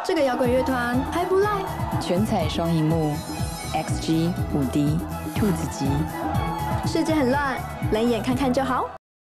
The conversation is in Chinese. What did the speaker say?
这个摇滚乐团还不赖。 全彩双荧幕 ，XG 5D 兔子集。 世界很乱，冷眼看看就好。